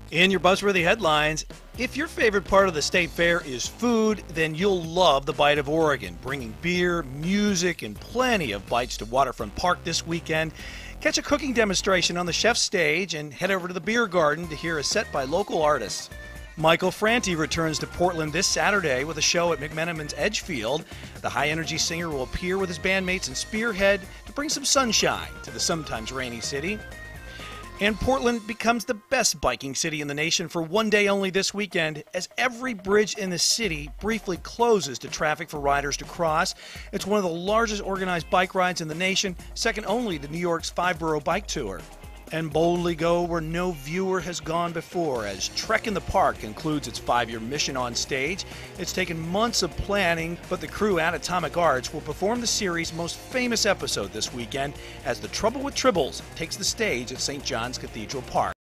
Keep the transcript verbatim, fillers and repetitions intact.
In your Buzzworthy headlines, if your favorite part of the state fair is food, then you'll love the Bite of Oregon, bringing beer, music, and plenty of bites to Waterfront Park this weekend. Catch a cooking demonstration on the chef's stage and head over to the beer garden to hear a set by local artists. Michael Franti returns to Portland this Saturday with a show at McMenamin's Edgefield. The high-energy singer will appear with his bandmates in Spearhead to bring some sunshine to the sometimes rainy city. And Portland becomes the best biking city in the nation for one day only this weekend, as every bridge in the city briefly closes to traffic for riders to cross. It's one of the largest organized bike rides in the nation, second only to New York's five-borough bike tour. And boldly go where no viewer has gone before, as Trek in the Park concludes its five-year mission on stage. It's taken months of planning, but the crew at Atomic Arts will perform the series' most famous episode this weekend as The Trouble with Tribbles takes the stage at Saint John's Cathedral Park.